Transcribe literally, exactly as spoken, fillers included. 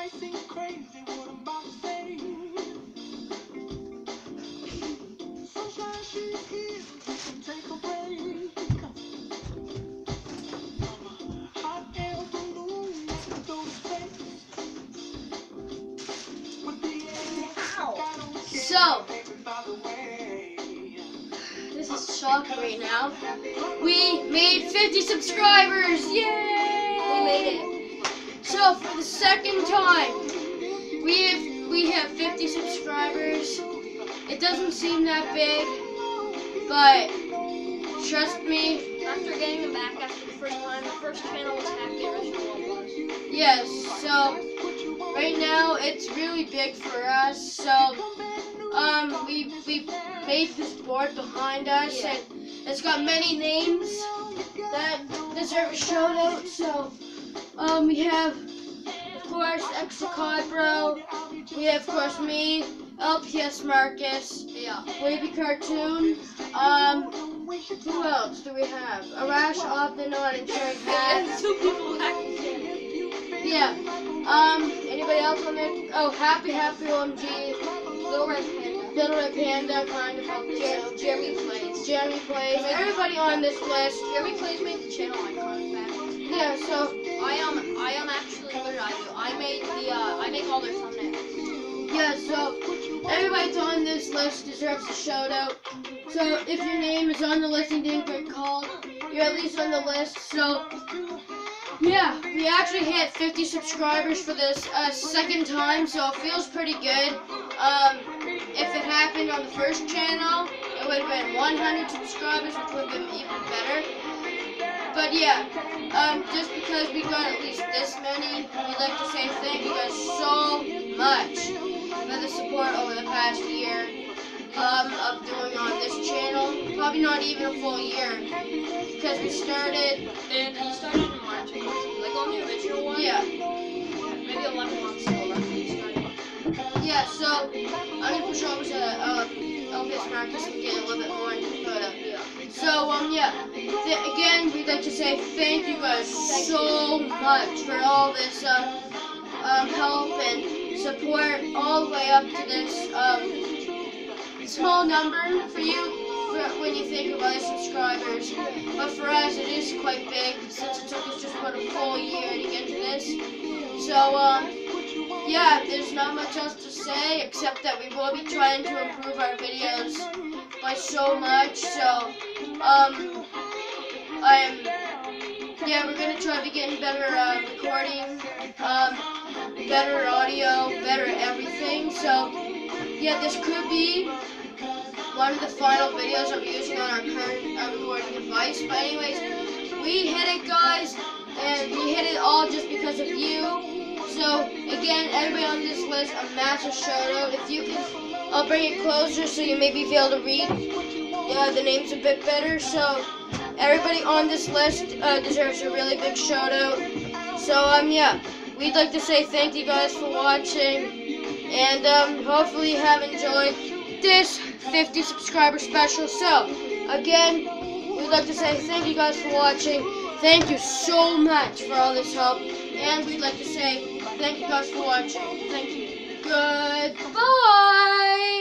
seem crazy what I'm about to say. Sunshine, she's here. We can take a break. Hot air balloon, let's go to space. With the air, I don't care, So, baby, by the way. this is shocking right now. We made fifty subscribers! Yay! We made it. So for the second time, we have we have fifty subscribers. It doesn't seem that big, but trust me. After getting them back after the first time, the first channel was hacked, the original one was. Yes. So right now it's really big for us. So um we we made this board behind us, Yeah. and it's got many names that deserve a shout out. So um we have, of course, Exacodbro. We have, of course, me, L P S Marcus, Yeah. Wavy Cartoon. Um, who else do we have? Arash Obdenon and Trey Hat. And two people hacked it. Yeah. Um, anybody else on there? Oh, Happy Happy O M G. Little Red Panda. Little Red Panda kind of helped us Jer- out. Jeremy Plays. Jeremy Plays. Everybody on this list. Jeremy Plays made the channel icon back. Yeah, so, I am, I am actually, what did I do? I made the, uh, I make all their thumbnails. yeah, so, everybody that's on this list deserves a shout out. So, if your name is on the list and didn't get called, you're at least on the list. So, yeah, we actually hit fifty subscribers for this uh, second time, so it feels pretty good. Um, if it happened on the first channel, it would have been one hundred subscribers, which would have been even better. But yeah, um, just because we got at least this many, we'd like to say thank you guys so much for the support over the past year um, of doing on this channel. Probably not even a full year, because we started, And he started in March, like on the original one. yeah, Maybe eleven months ago, roughly, he started. yeah, so I'm going to push over to uh, L P S Marcus and get a little bit more into the photo. Yeah. So, um, yeah, th again, we'd like to say thank you guys so much for all this, um, um, help and support all the way up to this, um, small number for you for when you think of other subscribers. But for us, it is quite big since it took us just about a full year to get to this. So, um, yeah, there's not much else to say except that we will be trying to improve our videos by so much. So, um, I'm, yeah, we're gonna try to be getting better uh, recording, um, better audio, better everything. So, yeah, this could be one of the final videos I'm using on our current uh, recording device. But anyways, we hit it, guys, and we hit it all just because of you. So, again, everybody on this list, a massive shout out. If you can, I'll bring it closer so you maybe be able to read uh, the names a bit better. So, everybody on this list uh, deserves a really big shout out. So, um, yeah, we'd like to say thank you guys for watching, and um, hopefully you have enjoyed this fifty subscriber special. So, again, we'd like to say thank you guys for watching. Thank you so much for all this help. And we'd like to say thank you guys for watching. Thank you. Goodbye.